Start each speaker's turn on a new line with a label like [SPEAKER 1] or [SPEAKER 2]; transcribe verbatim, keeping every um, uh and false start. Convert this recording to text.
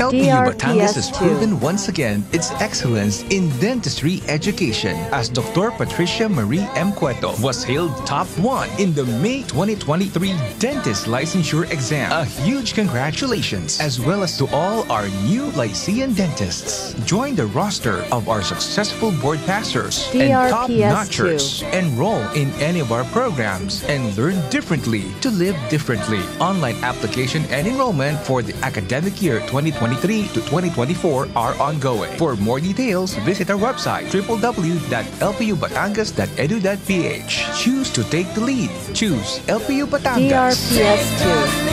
[SPEAKER 1] L P U
[SPEAKER 2] D R P
[SPEAKER 1] Batangas has
[SPEAKER 2] S two.
[SPEAKER 1] proven once again its excellence in dentistry education as Doctor Patricia Marie M. Cueto was hailed top one in the May twenty twenty-three Dentist Licensure Exam. A huge congratulations as well as to all our new Lycean dentists. Join the roster of our successful board passers and top
[SPEAKER 2] D R P S two.
[SPEAKER 1] notchers. Enroll in any of our programs and learn differently to live differently. Online application and enrollment for the academic year twenty twenty-three to twenty twenty-four are ongoing. For more details, visit our website w w w dot l p u batangas dot e d u dot p h. Choose to take the lead. Choose L P U Batangas.
[SPEAKER 2] D R P S two.